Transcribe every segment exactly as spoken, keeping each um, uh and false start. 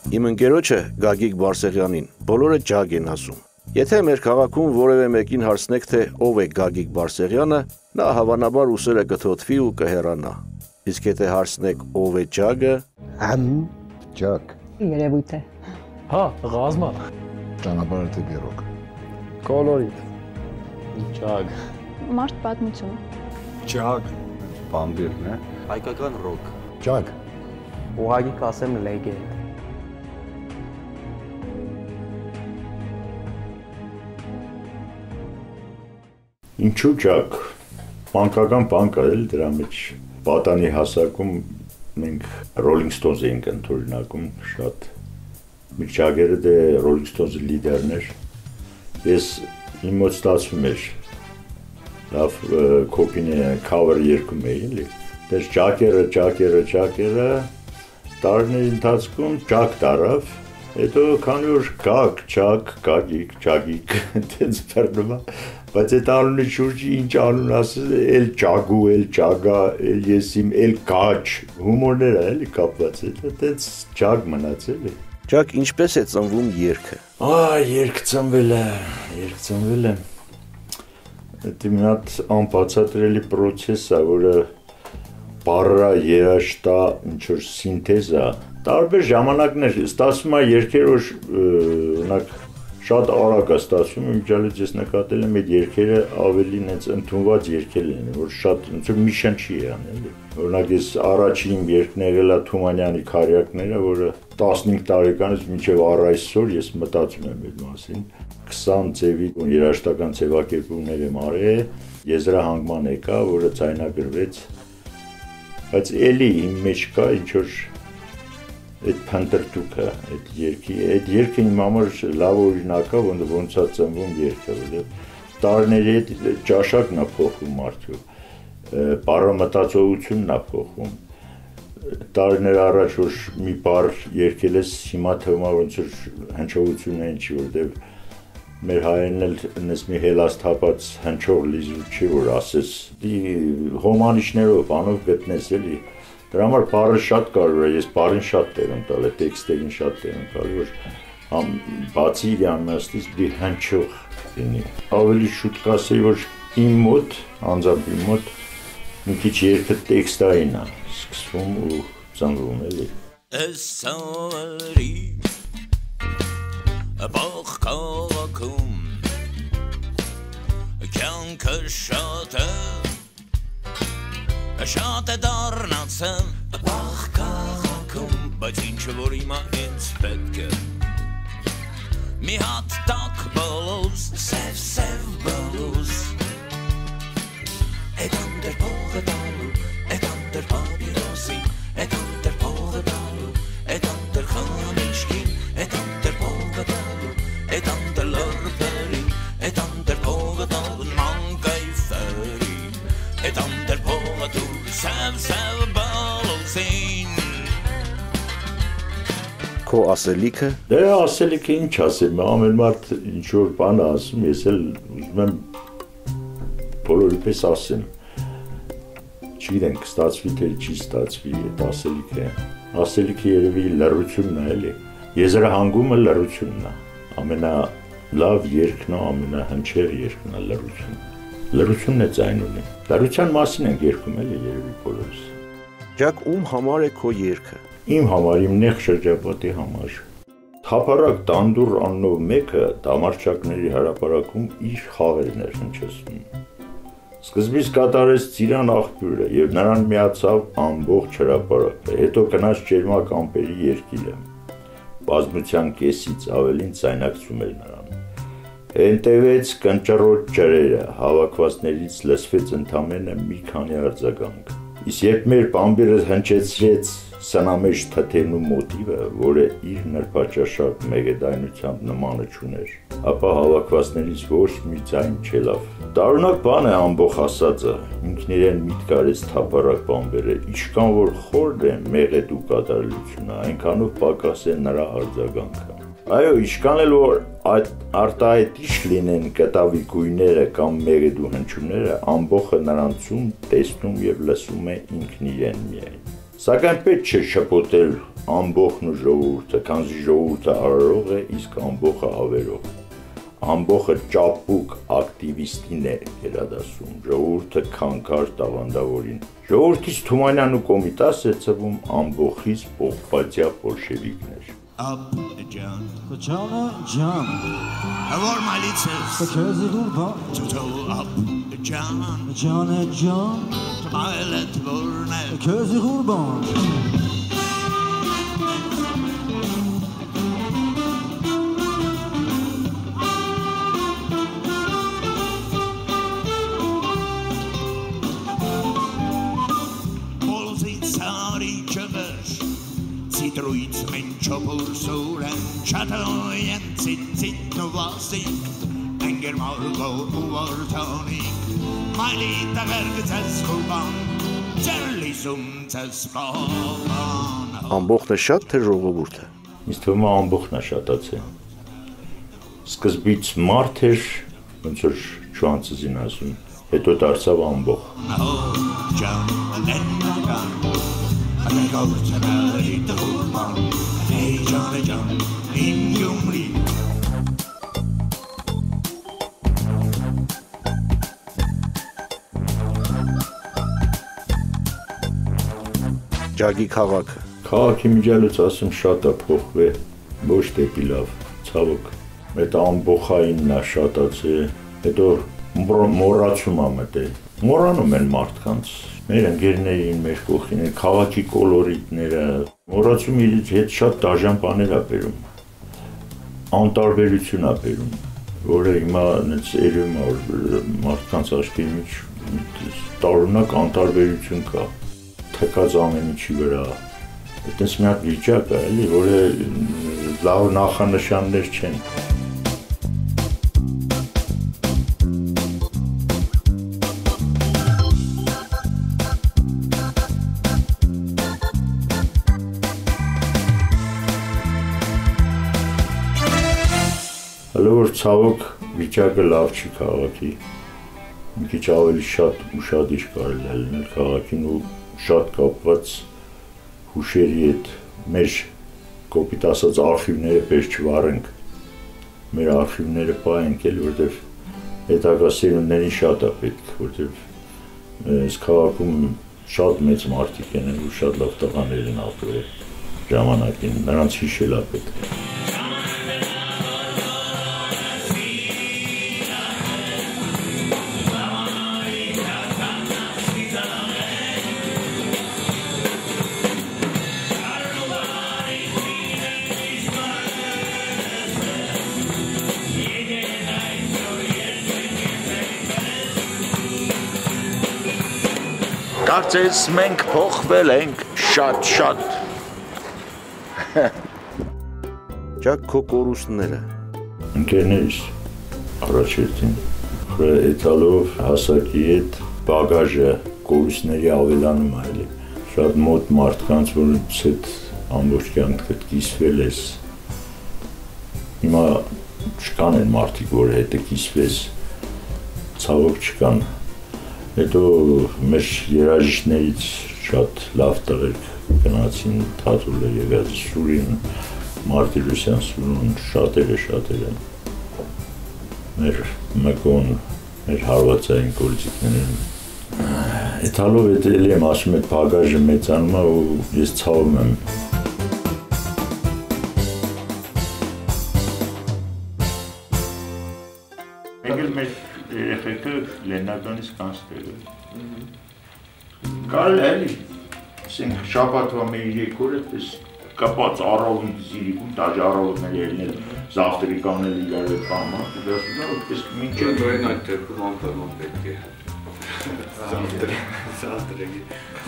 Իմ ընկերոջը Գագիկ Բարսեղյանին բոլորը ջագ են ասում։ Եթե մեր քաղաքում որևէ մեկին հարցնեք, թե ով է Գագիկ Բարսեղյանը, նա հավանաբար ուսերը կթոթվի ու կհեռանա։ Իսկ եթե հարցնեք ով է ջագը, Համ ջագ։ Երևույթ է։ Հա, ղազմա։ Ճանապարհը թե բերոք։ Կոլորիտ։ Ջագ։ Մարդ պատմություն։ Ջագ։ Բամբիրն է։ Հայկական ռոք։ Ջագ։ Ուղղակի կասեմ լեգենդ։ Ինչու ջագ, մանկական բան կա էլ դրա մեջ, պատանի հասակում մենք Rolling Stones էինք ընդօրինակում շատ, մեր ջագերը դե Rolling Stones-ի լիդերն էր, ես իմ մոտ ստացվում էր, լավ կոպին cover երկում էի, էլի, դες ջագերը, ջագերը, ջագերը, տարիների ընթացքում ջագ տարավ, հետո քանի որ գագ, ջագ, գագիկ, ջագիկ, դենց բեռնում է, բայց այդ անունի շուրջի ինչ անուն ասել, էլ ջագու, էլ ջագա, էլ ես իմ, էլ գաչ, հումորներ է էլի կապված, այդպես ջագ մնաց էլի։ ջագ ինչպես է ծնվում երգը։ Այ, երգ ծնվել է, երգ ծնվել է։ Դա մի հատ անբացատրելի պրոցես է, որը բառը երաշտա ինչ-որ սինթեզ է, տարբեր ժամանակներ, ստացվում է երգեր, որ օրինակ շատ արագ է ստացվում, իմիջիալից ես նկատել եմ այդ երգերը ավելի նենց ընդունված երգեր են, որ շատ ոնց որ մի շնչի է անել։ Օրինակ ես առաջին երգն եղել է Թումանյանի քարյակները, որը տասնհինգ տարեկանից մինչև առ այսօր ես մտածում եմ այդ մասին, քսան ձևի երաժշտական ձևակերպումներ եմ արել, եզրահանգման եկա, որը ձայնագրվեց, բայց էլի իմ մեջ կա ինչ որ այդ փնտրտուքը, այդ երգի, այդ երգը իմ համար լավ օրինակ է, ոնց է ծնվում երգը, որտեղ տարիների հետ ճաշակն է փոխում մարդու, բառամտածողությունն է փոխում, տարիներ առաջ որ մի բառ երգել ես, հիմա թվում է ոնց որ հնչողություն է ինչի, որտեղ մեր հայերն էլ նես մի հելաստապած հնչող լիզու չի, որ ասես, հոմանիշներով, անով գտնես էլի, դրա համար բառը շատ կարևոր է, ես բառին շատ տեղ եմ տալ, տեքստերին շատ տեղ եմ տալ, որ բացի իր անմաստից դի հնչող լինի։ Ավելի շուտ կասեի, որ իմ մոտ, անձամբ իմ մոտ, մի քիչ երգը տեքստային է, սկսվում ու ծնվում էլի։ Այս սավարի բող քաղաքում կյանքը շատ է Շատ է դառնացել բախ քաղաքում, բայց ինչը որ հիմա ինձ պետք է մի հատ տաք բլուզ, սև սև բլուզ Էդ անդր փողը տալու, էդ անդր պապիրոսի, էդ անդր փողը տալու, էդ անդր խանիշկին, էդ անդր փողը տալու, էդ անդր լրբերի, էդ անդր փողը տալու մանկայֆերի, էդ անդր փողը տու Սև սև բալոզին Քո ասելիքը։ Դե ասելիքը ինչ ասեմ, ամեն մարդ ինչ-որ բան ասում, ես էլ ուզում եմ բոլորի պես ասեմ, չգիտենք ստացվի թե չի ստացվի այդ ասելիքը, ասելիքը երևի լռությունն է էլի, եզրահանգումը լռությունն է, ամենալավ երգն է, ամենահնչեղ երգն է լռությունը Լռությունն է ձայն ունի, լռության մասին ենք երգում էլի երևի բոլորս։ Ջագ ում համար է քո երգը։ Իմ համար, իմ նեղ շրջապատի համար։ Թափառակ տանդուր աննով մեկը դամարչակների հրապարակում իր խաղերն էր հնչեցնում։ Սկզբից կատարեց Ծիրան աղբյուրը և նրան միացավ ամբողջ հրապարակը, հետո գնաց ջերմակ ամպերի երկիրը։ Բազմության կեսից ավելին ձայնակցում էր նրան։ Հենտևեց կնճռոտ ջրերը, հավաքվածներից լսվեց ընդամենը մի քանի արձագանք։ Իսկ երբ մեր բամբիրը հնչեցրեց սնամեջ թթենու մոտիվը, որը իր նրբաճաշակ մեղեդայնությամբ նմանը չուներ, ապա հավաքվածներից ոչ մի ձայն չելավ։ Տարօրինակ բան է ամբողջ ասածը, ինքն իրեն միտք արեց թափառակ բամբերը, ինչքան որ խորն է մեղեդու կատարելությունը, այնքանով պակաս է նրա արձագանքը։ Այո, ինչքան էլ որ արտահայտիչ լինեն կտավի գույները կամ մեղեդու հնչյունները, ամբողջը նրանցում տեսնում և լսում է ինքն իրեն միայն։ Սակայն պետք չէ շփոթել ամբողջն ու ժողովուրդը, քանզի ժողովուրդը արարող է, իսկ ամբողջը ավերող։ Ամբողջը ճապուկ ակտիվիստին է գերադասում, ժողովուրդը քանքար տաղանդավորին։ Ժողովրդից Թումանյան ու Կոմիտաս է ծվում ամբողջից պողպատյա բոլշևիկներ։ Up John, Kochana John, Avor Malitzes, Kochazi Durban, Toto up John, John John, Violet Vorne, Kochazi Durban. Citroiz menchopur suren chatoyen citzit novasik Enger margo uvartanik Malita vergzes kurban Zerlisum zespavan Ամբողջն է շատ թե ժողովուրդը։ Ինձ թվում է ամբողջն է շատացել։ Սկզբից մարդ էր, ոնց որ չանցին ասում, հետո դարձավ ամբողջ։ John Lennon I go to the Durban Hey John John in Gyumri Ջագի քաղաքը։ Քաղաքի միջալուց ասում շատ է փոխվել, ոչ դեպի լավ, ցավոք։ Այդ ամբողջային նա շատացել, հետո մոռացում ա մտել։ Մոռանում են մարդկանց, մեր ընկերներին, մեր կողքին, քաղաքի կոլորիտները, մոռացում իրենց հետ շատ դաժան բաներ ա բերում։ Անտարբերություն ա բերում, որը հիմա այնց երևում է, որ մարդկանց աչքի մեջ տարօրինակ անտարբերություն կա, թքած ամեն ինչի վրա։ Այդպես մի հատ վիճակ է, էլի, որը լավ նախանշաններ չեն։ Հələ որ ցավոք վիճակը լավ չի քաղաքի, մի քիչ ավելի շատ ուշադիր կարելի է լինել քաղաքին ու շատ կապված հուշերի հետ մեր կոպիտ ասած արխիվները պես չվառենք, մեր արխիվները պահենք էլ, որտեվ հետագա սերունդներին շատ է պետք, որտեվ այս քաղաքում շատ մեծ մարդիկ են ու շատ լավ տղաներ են ապրել ժամանակին, նրանց հիշել է պետք։ Կարծես մենք փոխվել ենք շատ-շատ։ Ջակ քո կորուստները։ Ընկերներիս առաջերտին հետալով հասակի հետ բագաժը կորուստների ավելանում է էլի։ Շատ մոտ մարդկանց, որոնց հետ ամբողջ կյանքդ կիսվել ես։ Հիմա չկան են մարդիկ, որ հետը կիսվես, ցավոք չկան։ Հետո մեր երաժիշտներից շատ լավ տղերք գնացին Թաթուլը, Եղիազի Սուրին, Մարտիրոսյան Սուրուն, շատերը շատերը։ Մեր մեկոն, մեր հարվածային գործիքներին։ Այդ հալով էդ էլի եմ ասում այդ բագաժը մեծանում է ու ես ցավում եմ։ Եկել մեր երեխեքը լեննականից կանցտել է։ Կարել է էլի, ասենք շաբաթվա մեր երկոր էդպես կապած առավուն զիրիկում, տաժ առավուններ ելնել, զավտրիկանել իրար հետ պահման, դասում է, որպես մինչև Դոյն այդ դեպքում անպայման պետք է զավտրեգի։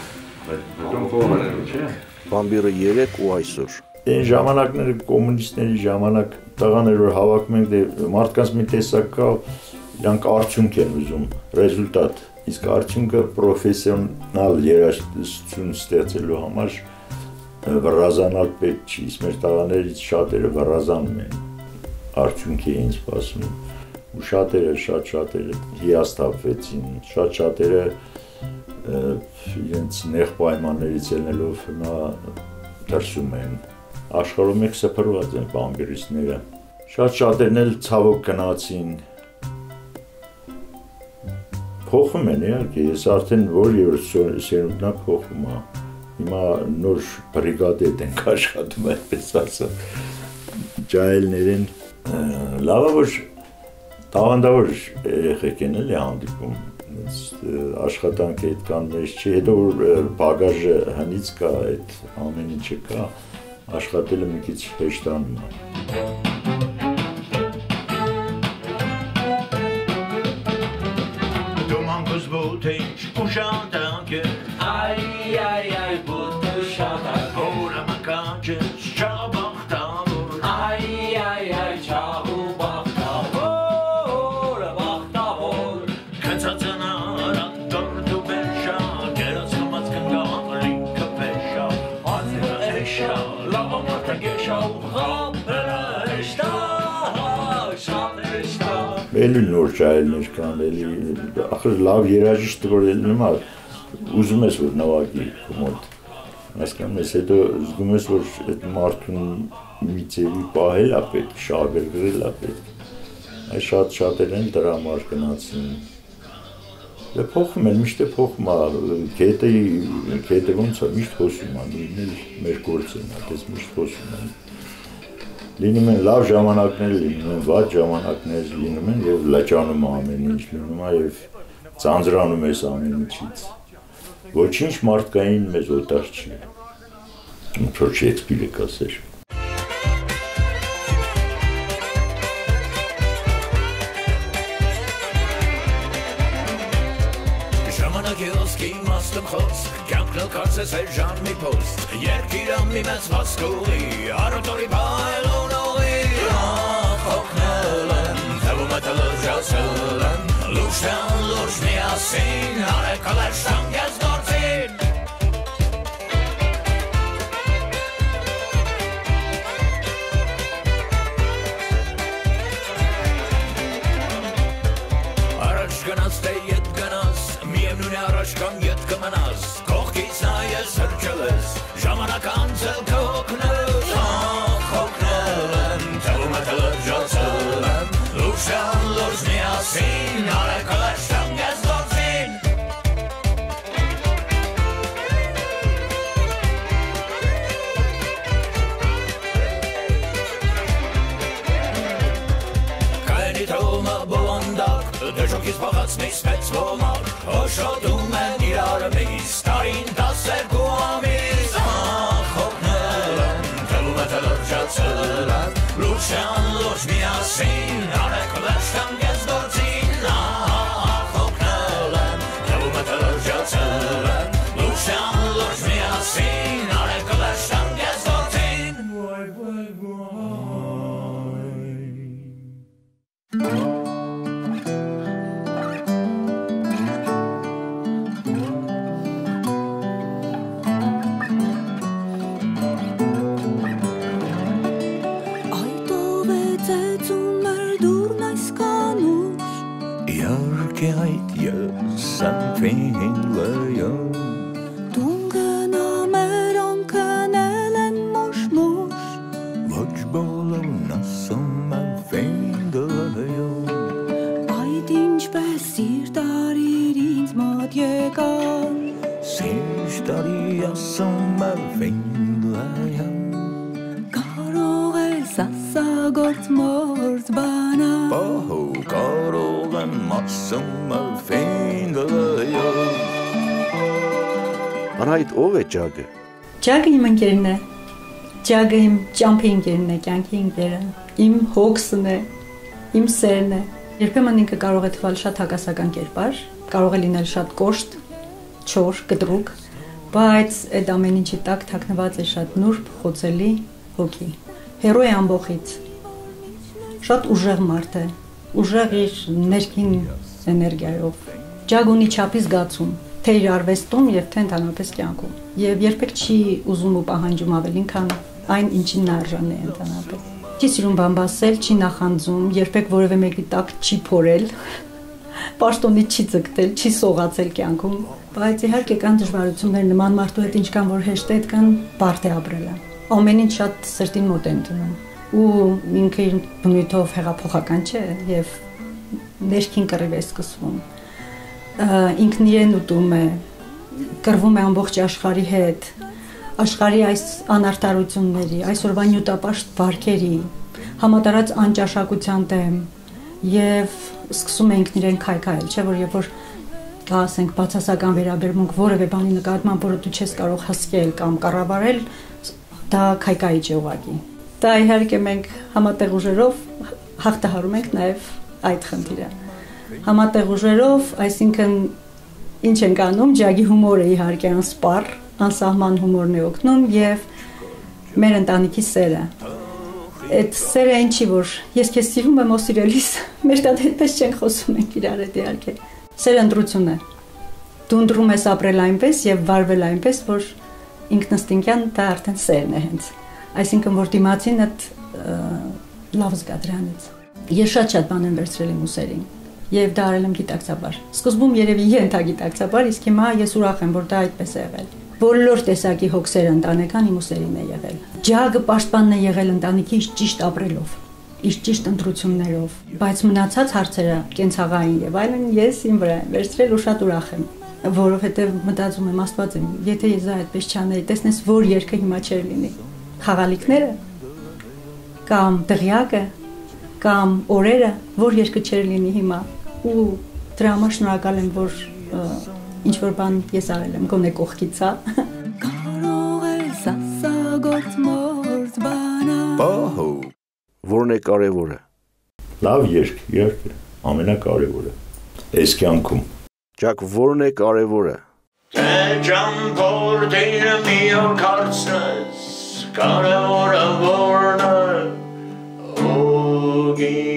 Բամբիրը երեք ու այսօր։ Այն ժամանակները կոմունիստների ժամանակ տղաներ որ հավաքում ենք, մարդկանց մի տեսակ կա, իրանք արդյունք են ուզում, ռեզուլտատ, իսկ արդյունքը պրոֆեսիոնալ երաժշտություն ստեղծելու համար վռազանալ պետք չի, իսկ մեր տղաներից շատերը վռազանում են, արդյունքի էին սպասում, ու շատերը, շատ շատերը հիասթափվեցին, շատ շատերը իրենց նեղ պայմաններից ելնելով հիմա դրսում են։ Աշխարհում եք սփռված են բամբիրիստները։ Շատ շատերն էլ ցավոք գնացին։ Փոխում են, իհարկե, ես արդեն որ երրորդ սերունդն է փոխում է։ Հիմա նոր բրիգադետ ենք աշխատում, այդպես ասած։ Ջահելներին լավ է, որ տաղանդավոր երեխեք են էլի հանդիպում, աշխատանքը այդքան մեծ չի, հետո որ բագաժը հնից կա, այդ ամեն ինչը կա, աշխատելը մի քիչ հեշտանում է։ Դոմանկոս բոթեջ ուշանտանք է, այ այ այ բոթը շատակ, հորը մկանջս չաբախտավոր, այ այ այ չահու բախտավոր, հորը բախտավոր, կնցածն արան դորդու բեշա, գերացնված կնգան լինքը բեշա, ածերը էշա, լավա մարդը գեշա ու խապերը էշտա, շատ էշտա։ Էլի նոր ջահելներ կան, էլի ախր լավ երաժիշտ որ ելնում է, ուզում ես որ նվագի մոտ, հասկանում ես, հետո զգում ես որ այդ մարդուն մի ձևի պահել է պետք, շարժել է պետք, այս շատ շատեր են դրա համար գնացին, դե փոխում են, միշտ է փոխում է, կետը ոնց է, միշտ խոսում է, նույնն մեր գործն է, դες միշտ խոսում են, լինում են լավ ժամանակներ, լինում են վատ ժամանակներ, լինում են և լճանում ամեն ինչ, լինում է և ծանձրանում ես ամեն ինչից։ Ոչինչ մարդկային մեզ օտար չի։ Ինչ-որ Շեքսպիրը կասեր։ Ժամանակի ոսկի մաստում խոսք, կյանքն կարծես էր ժան մի պոստ, երկիրը մի մեծ վասկուղի, արոտորի բայլուն ուղի, ախ հոգնել են, թվում է տլրջացել են, լուշտան լուրջ միասին, արեկալ էր շանգես գործին։ Առաջ գնաց թե ետ գնաց, միևնույն է առաջ կամ ետ կմնաս, կողքից նայես հրճել ես, ժամանակ անցել կհոգնել, ախ հոգնել են, թվում է տլրջացել են, լուշտան լուրջ միասին, արեկալ էր շանգես գործին։ Կայնի թողումը բովանդակ, դժոքից պաղացնի սպեց ոմակ, հոշոտում են իրար մեիս, տարին տասերկու ամիս, ախ հոգնել են, թվում է տլրջացել են, լուշան լուրջ միասին, արեկալ էր շանգես գործին, ախ հոգնել են, թվում է տլրջացել են, լուշան լուրջ միասին, արեկալ էր շանգես գործին, վայ վայ վայ։ Իհարկե այդ ես something լայում Դուն գնամերոն կնել են մուշ-մուշ Ոչ բոլորն ասում են ֆինգ լայում Այդ ինչպես սիրտարիր ինձ մոտ եկան Սիրտարի ասում են ֆինգ լայում Կարող ես ասագործ մորձ բանալ Բահու կարող եմ ասում են ֆինգ լայում Անհայտ ով է ջագը։ Ջագը իմ ընկերն է։ Ջագը իմ ճամփի ընկերն է, կյանքի ընկերը։ Իմ հոգսն է, իմ սերն է։ Երբեմն ինքը կարող է թվալ շատ հակասական կերպար, կարող է լինել շատ կոշտ, չոր, կտրուկ, բայց այդ ամեն ինչի տակ թաքնված է շատ նուրբ, խոցելի հոգի։ Հերո է ամբողից։ Շատ ուժեղ մարդ է, ուժեղ իր ներքին էներգիայով։ Ջագ ունի չափի զգացում, թե իր արվեստում եւ թե ընդհանրապես կյանքում։ Եվ երբեք չի ուզում ու պահանջում ավելին, քան այն, ինչին նա արժանի է ընդհանրապես։ Չի սիրում բամբասել, չի նախանձում, երբեք որևէ մեկի տակ չի փորել։ պաշտոնի չի ձգտել, չի սողացել կյանքում, բայց իհարկե կան դժվարություններ նման մարդու հետ ինչքան որ հեշտ է, այդքան բարդ է ապրելը։ Ամեն ինչ շատ սրտին մոտ է ընդունում։ Ու ինքը իր բնույթով հեղափոխական չէ եւ ներքին կռիվ է սկսվում։ Ինքն իրեն ուտում է, կռվում է ամբողջ աշխարհի հետ, աշխարհի այս անարդարությունների, այսօրվա նյութապաշտ վարքերի, համատարած անճաշակության դեմ եւ սկսում է ինքն իրեն քայքայել, չէ՞ որ երբ որ կա ասենք բացասական վերաբերմունք որևէ բանի նկատմամբ, որը դու չես կարող հսկել կամ կառավարել, դա քայքայիչ է ուղղակի։ Դա իհարկե մենք համատեղ ուժերով հաղթահարում ենք նաեւ այդ խնդիրը։ Համատեղ ուժերով, այսինքն ինչ ենք անում, ջագի հումորը իհարկե անսպառ, անսահման հումորն է օգնում եւ մեր ընտանիքի սերը։ Այդ սերը ինչի որ ես քեզ սիրում եմ, ո սիրելիս, մեր տան այդպես չենք խոսում ենք իրար հետ իհարկե։ Սերը ընտրություն է։ Դու ընտրում ես ապրել այնպես եւ վարվել այնպես, որ ինքնըստինքյան դա արդեն սերն է հենց։ Այսինքն որ դիմացին այդ լավ զգա դրանից։ Ես շատ-շատ բան եմ վերցրել իմ ուսերին եւ դա արել եմ գիտակցաբար։ Սկզբում երևի ենթագիտակցաբար, իսկ հիմա ես ուրախ եմ, որ դա այդպես է եղել։ Բոլոր տեսակի հոգսերը ընտանեկան իմ ուսերին է եղել։ Ջագը պաշտպանն է եղել ընտանիքի ճիշտ ապրելով, իր ճիշտ ընտրություններով, բայց մնացած հարցերը կենցաղային եւ այլն ես իմ վրա եմ վերցրել ու շատ ուրախ եմ, որովհետեւ մտածում եմ Աստված եմ, եթե ես այդպես չանեի, տեսնես որ երկը հիմա չէր լինի։ Խաղալիքները կամ դղյակը կամ օրերը, որ երկը չէր լինի հիմա ու դրա համար շնորհակալ եմ, որ ինչ որ բան ես արել եմ, գոնե կողքից, հա։ Կարող ես ասագործ մորձ բանալ։ Բահո։ Որն է կարևորը։ Լավ երգ, իհարկե, ամենակարևորը։ Այս կյանքում։ Ջակ, որն է կարևորը։ Թե ճամփորդին մի օր կարծես, կարևորը որն է, օգի